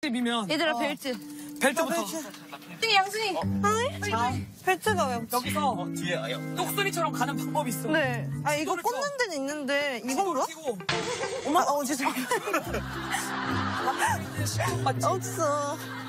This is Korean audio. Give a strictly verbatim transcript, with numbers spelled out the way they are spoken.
때 미면. 얘들아, 벨트. 벨트부터. 승희, 양승희. 아니? 자, 벨트가 왜 없지? 여기서 어, 뒤에 아요. 똑순이처럼 가는 방법이 있어. 네. 아, 이거 이거를 꽂는 쳐. 데는 있는데, 이건가? 끼고. 어머, 어, 죄송해요. 맞지? 없어.